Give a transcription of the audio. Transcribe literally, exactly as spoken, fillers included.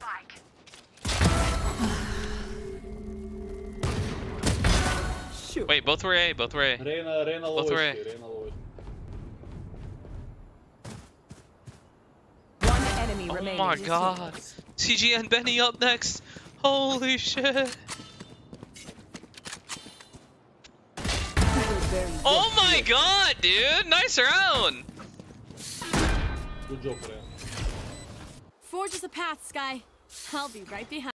Wait, both were A, both were A. Reyna, Reyna Both were A. Reyna low. One enemy Oh remaining. my god. C G N BennY up next. Holy shit. Oh my god, dude. Nice round. Good job, Reyna. Forge us a path, Sky. I'll be right behind.